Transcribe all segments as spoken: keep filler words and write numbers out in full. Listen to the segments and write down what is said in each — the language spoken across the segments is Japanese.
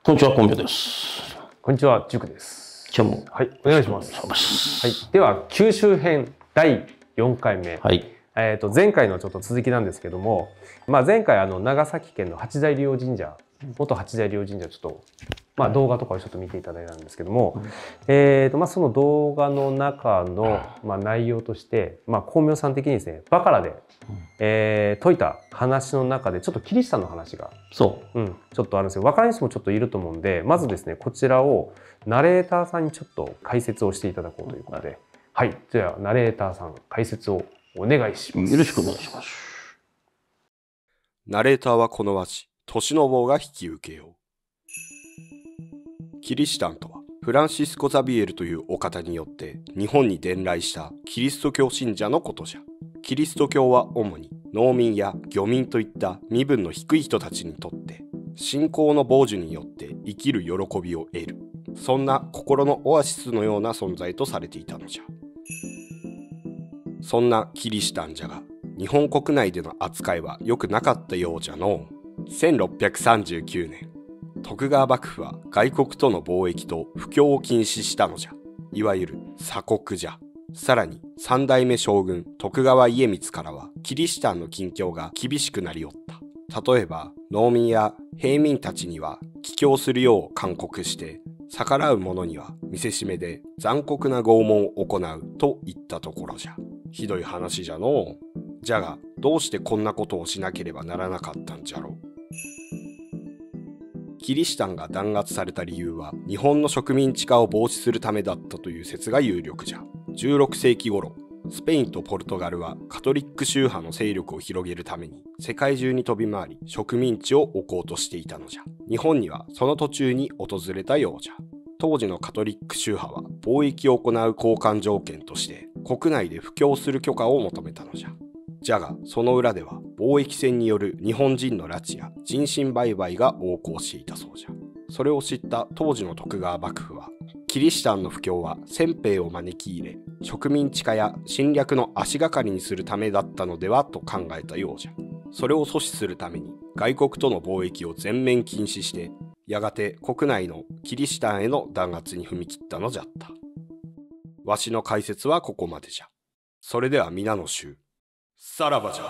こんにちは、本名です。 こんにちは、塾です。 今日もはい、お願いします。はい、では九州編だいよんかいめ。はい。えっと前回のちょっと続きなんですけども、まあ前回あの長崎県の八大龍王神社、元八大龍王神社ちょっとまあ動画とかをちょっと見ていただいたんですけども、うん、えっとまあその動画の中のまあ内容として、まあ光明さん的にですね、バカラで、うん、えー、解いた話の中でちょっとキリシタンの話がそう、うん、ちょっとあるんですよ。分からない人もちょっといると思うんで、まずですねこちらをナレーターさんにちょっと解説をしていただこうということで、はい、じゃあナレーターさん解説をお願いします。 よろしくお願いします。 ナレーターはこの和紙、年の坊が引き受けよう。キリシタンとは、フランシスコ・ザビエルというお方によって日本に伝来したキリスト教信者のことじゃ。キリスト教は主に農民や漁民といった身分の低い人たちにとって信仰の傍受によって生きる喜びを得る、そんな心のオアシスのような存在とされていたのじゃ。そんなキリシタンじゃが、日本国内での扱いは良くなかったようじゃのう。せんろっぴゃくさんじゅうきゅうねん、徳川幕府は外国との貿易と布教を禁止したのじゃ。いわゆる鎖国じゃ。さらに三代目将軍徳川家光からはキリシタンの禁教が厳しくなりおった。例えば農民や平民たちには帰郷するよう勧告して、逆らう者には見せしめで残酷な拷問を行うといったところじゃ。ひどい話じゃのう。じゃがどうしてこんなことをしなければならなかったんじゃろう。キリシタンが弾圧された理由は日本の植民地化を防止するためだったという説が有力じゃ。じゅうろくせいき頃、スペインとポルトガルはカトリック宗派の勢力を広げるために世界中に飛び回り植民地を置こうとしていたのじゃ。日本にはその途中に訪れたようじゃ。当時のカトリック宗派は貿易を行う交換条件として国内で布教する許可を求めたのじゃ。じゃがその裏では貿易船による日本人の拉致や人身売買が横行していたそうじゃ。それを知った当時の徳川幕府は、キリシタンの布教は先兵を招き入れ、植民地化や侵略の足がかりにするためだったのではと考えたようじゃ。それを阻止するために外国との貿易を全面禁止して、やがて国内のキリシタンへの弾圧に踏み切ったのじゃった。わしの解説はここまでじゃ。それでは皆の衆、さらばじゃ。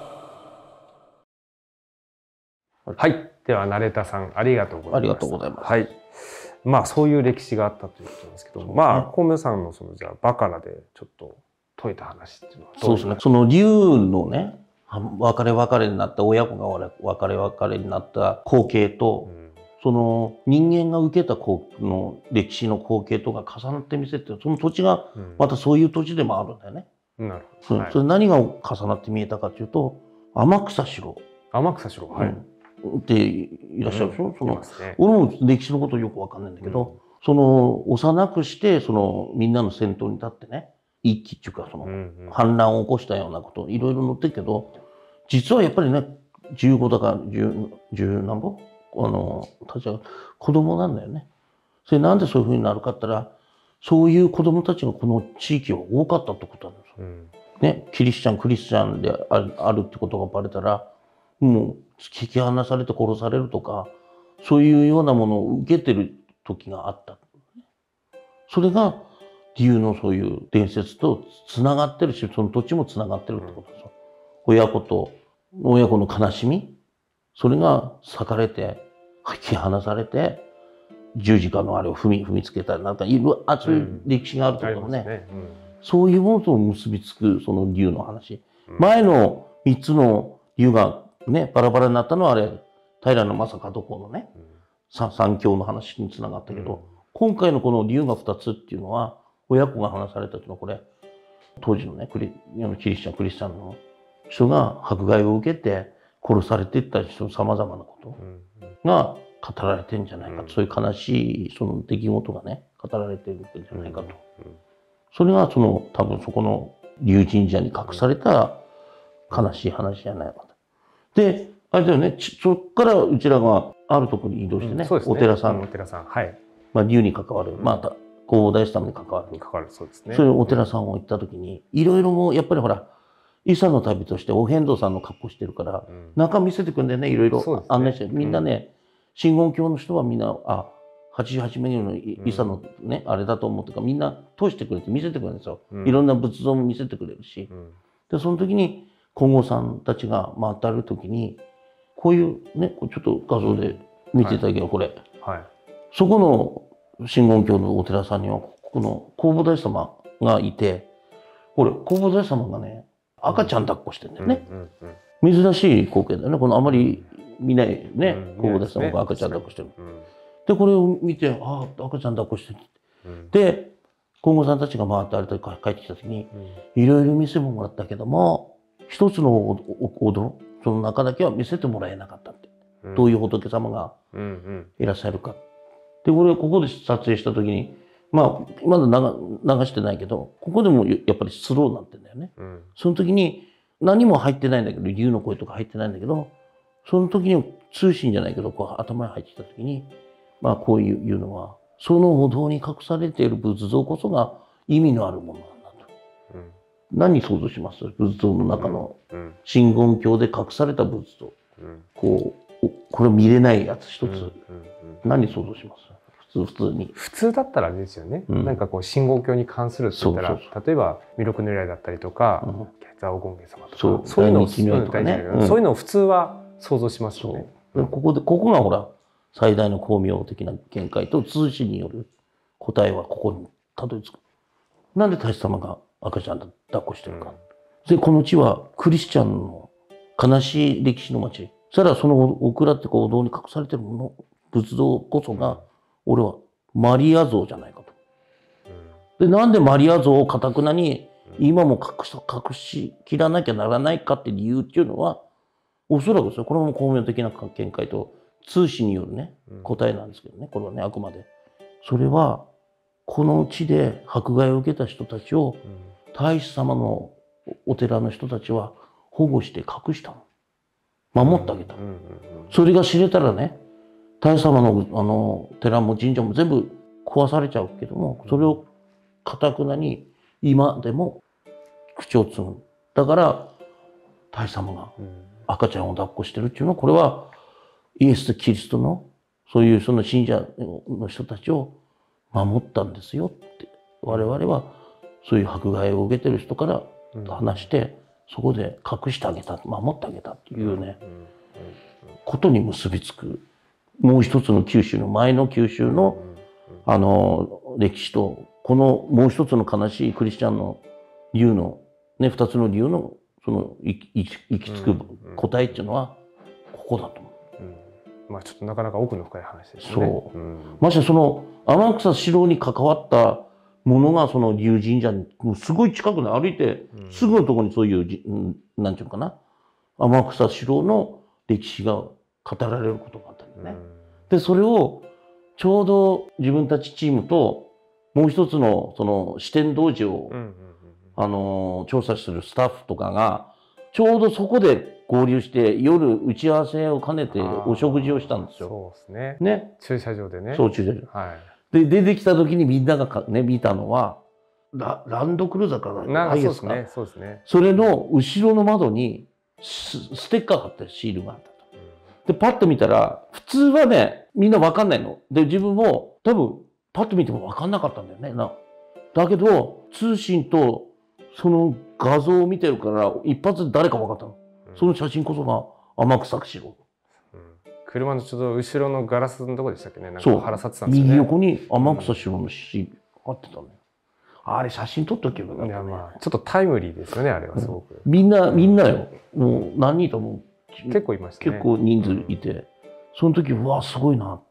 はい、ではナレーターさんありがとうございます。 ありがとうございます。 はい、まあそういう歴史があったということなんですけども、まあ光明さんのそのじゃあバカラでちょっと解いた話っていうのはそうですね。その龍のね、別れ別れになった親子が別れ別れになった光景と、うん、その人間が受けたの歴史の光景とか重なってみせて、その土地がまたそういう土地でもあるんだよね。うん、なるほど。それ何が重なって見えたかというと、天草四郎。 天草四郎、はい。うんっていらっしゃるでしょ、うん、その、ね、俺も歴史のことよくわかんないんだけど、うん、その幼くしてそのみんなの先頭に立ってね、一揆っていうかその、うん、反乱を起こしたようなこといろいろ載ってるけど、実はやっぱりねじゅうごだかじゅう、じゅう何本あのたちは子供なんだよね。それなんでそういうふうになるかって言ったら、そういう子供たちがこの地域は多かったってことなんですよ。うん、ね、キリシチャンクリスチャンである、あるってことがバレたら、もう引き離されて殺されるとか、そういうようなものを受けてる時があった。それが龍のそういう伝説とつながってるし、その土地もつながってるってことですよ。親子と親子の悲しみ、それが裂かれて引き離されて十字架のあれを踏み踏みつけたりなんかいろあそういう歴史があるってことね。うんねうん、そういうものと結びつくその龍の話。うん、前の三つの龍がね、バラバラになったのはあれ、平将門公のね、うん、三教の話につながったけど、うん、今回のこの龍が二つっていうのは、親子が話されたっていうのはこれ、当時のね、クリキリスチャン、クリスチャンの人が迫害を受けて殺されていった人、様々なことが語られてるんじゃないかと、うん、そういう悲しいその出来事がね、語られてるんじゃないかと。うんうん、それがその、多分そこの龍神社に隠された悲しい話じゃないかと。で、あれだよね、そっからうちらがあるところに移動してね、うん、ねお寺さん、 お寺さん、はい。 まあ、龍に関わる、うん、また、弘法大師様に関わる。 に関わる、そうですね。 そういうお寺さんを行ったときに、いろいろもう、やっぱりほら、伊佐の旅としてお遍道さんの格好してるから、うん、中見せてくんでね、いろいろ案内して、みんなね、 真言教の人はみんな、あ、はちじゅうはちめいのイサのね、うん、あれだと思ってか、みんな通してくれて見せてくれるんですよ。うん、いろんな仏像も見せてくれるし。うん、で、その時に、金剛さんたちが回って歩く時に、こういうね、ちょっと画像で見ていただけど、これ。はい。そこの真言教のお寺さんには、この弘法大師様がいて、これ、弘法大師様がね、赤ちゃん抱っこしてるんだよね。珍しい光景だよね。このあまり見ないね、弘法大師様が赤ちゃん抱っこしてる。で、これを見て、ああ、赤ちゃん抱っこしてる。で、金剛さんたちが回ってあれと帰ってきた時に、いろいろ見せてもらったけども、一つのお堂、その中だけは見せてもらえなかったって。どういう仏様がいらっしゃるか。で、これ、ここで撮影した時に、まあ、まだ流してないけど、ここでもやっぱりスローになってんだよね。うん、その時に何も入ってないんだけど、竜の声とか入ってないんだけど、その時に通信じゃないけど、こう頭に入ってきた時に、まあこういうのは、そのお堂に隠されている仏像こそが意味のあるものなんだと。うん、何想像します？仏像の中の真言教で隠された仏像。うん、こう、これ見れないやつ一つ。何想像します？普通に普通だったらあれですよね、うん、なんかこう真言教に関するって言ったら、そうそうそう、例えば弥勒如来だったりとか、うん、蔵王権現様とか、そうそういうのを、ね、うん、そういうのを普通は想像しますよね。 ここでここがほら最大の巧妙的な見解と通信による答えはここにたどり着く。なんで大師様が赤ちゃん抱っこしてるか、うん、でこの地はクリスチャンの悲しい歴史の町。そしたらそのオクラってこうお堂に隠されてるもの仏像こそが、うん、俺はマリア像じゃないかと。で、なんでマリア像をかたくなに今も隠し、隠しきらなきゃならないかって理由っていうのは、おそらくですよ、これも巧妙的な見解と通信によるね、答えなんですけどね、これはね、あくまで。それは、この地で迫害を受けた人たちを、大師様のお寺の人たちは保護して隠したの。守ってあげたの。それが知れたらね、大師様のあの寺も神社も全部壊されちゃうけども、それをかたくなに今でも口を継ぐ。だから大師様が赤ちゃんを抱っこしてるっていうのは、これはイエスとキリストのそういうその信者の人たちを守ったんですよって、我々はそういう迫害を受けてる人から話して、そこで隠してあげた、守ってあげたっていうね、ことに結びつく。もう一つの九州の前の九州のあの歴史と、このもう一つの悲しいクリスチャンの理由のね、二つの理由のその行き着く答えっていうのはここだと思う。うんうん、まあちょっとなかなか奥の深い話ですね。 そう。うん、ましてその天草四郎に関わったものがその龍神社にもうすごい近くで歩いてすぐのところにそういう、うん、なんていうのかな、天草四郎の歴史が語られることがあったんだよね。うん、でそれをちょうど自分たちチームともう一つのその四天童寺を、うんうんうん、あの調査するスタッフとかがちょうどそこで合流して夜打ち合わせを兼ねてお食事をしたんですよ。 そうですね。 ね。 駐車場でね。 そう駐車場。はい。で出てきた時にみんながね見たのは ラ, ランドクルーザーかな。 なんかそうですね。そうですね。 それの後ろの窓に ス, ステッカーがあったシールがあったと。でパッと見たら普通はねみんな分かんないの。で自分も多分パッと見ても分かんなかったんだよね。なだけど通信とその画像を見てるから一発で誰か分かったの。うん、その写真こそが天草四郎。 うん、車のちょっと後ろのガラスのとこでしたっけね。なんか腹立ってたんですよね。 右横に天草四郎の写真あってたのよ。うん、あれ写真撮っとけばよかったね。いやまあちょっとタイムリーですよねあれはすごく。 うん、みんなみんなよ。もう何人とも結構いましたね。 結構人数いて、うん、その時うわすごいなって。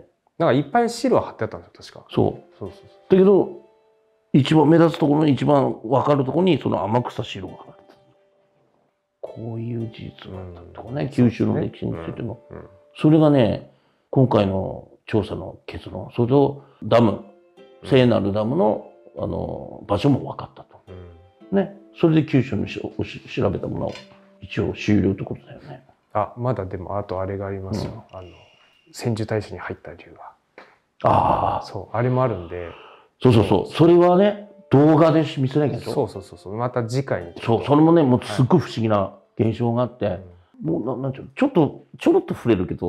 なんかいっぱいシールは貼ってあったんですよ確か。 そう。そうそうそう。だけど一番目立つところに一番分かるところにその天草四郎が貼られてる。こういう事実なんだとかね、うん、九州の歴史についての、うんうん、それがね今回の調査の結論、それとダム、聖なるダムのあの場所も分かったと、うん、ね、それで九州のし調べたものを一応終了ってことだよね。 あ、まだでもあとあれがありますよ、うん、あの千住大社に入った理由は。 ああ、 そうあれもあるんで。 そうそうそう、それはね動画で見せなきゃでしょ。 そうそうそうそう、また次回に。 そう、それもねもうすっごい不思議な現象があって、はい、もうななんちゅうちょっとちょろっと触れるけど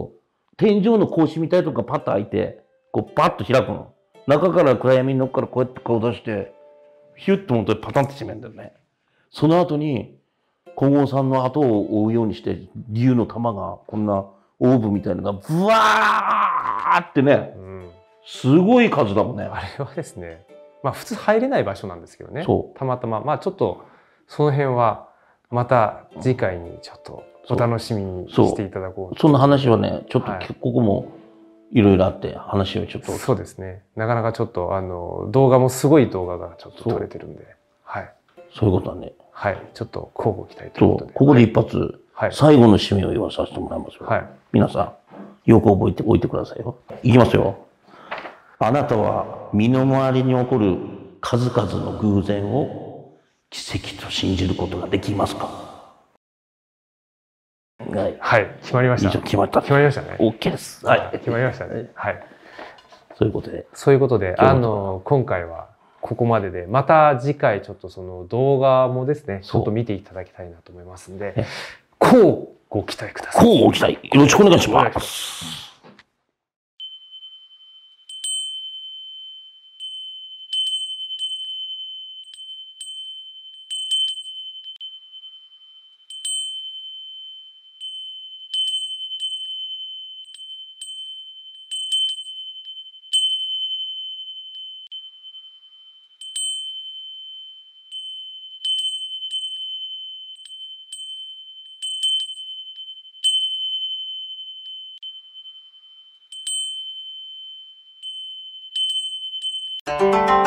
天井の格子みたいとかパッと開いて、こうパッと開くの。中から暗闇に乗っからこうやって顔出して、ヒュッと持ってパタンって閉めるんだよね。その後に、金剛さんの後を追うようにして、竜の玉が、こんなオーブみたいなのが、ブワーってね、うん、すごい数だもんね。 あれはですね、まあ普通入れない場所なんですけどね。そう。たまたま、まあちょっと、その辺は、また次回にちょっとお楽しみにしていただこう。 その話はね、ちょっと、はい、ここもいろいろあって、話をちょっと。 そうですね。なかなかちょっと、あの、動画もすごい動画がちょっと撮れてるんで。はい。 そういうことだね。 はい。ちょっと交互期待ということで。 ここで一発、はい、最後の締めを言わさせてもらいますよ。はい。皆さん、よく覚えておいてくださいよ。いきますよ。あなたは身の回りに起こる数々の偶然を奇跡と信じることができますか？ はい。はい。決まりました。 決まった。 決まりましたね。 OK です。 はい。決まりましたね。はい。 そういうことで。 そういうことで、あの、今回はここまでで、また次回ちょっとその動画もですね、ちょっと見ていただきたいなと思いますんで、こうご期待ください。 こうご期待。よろしくお願いします。 you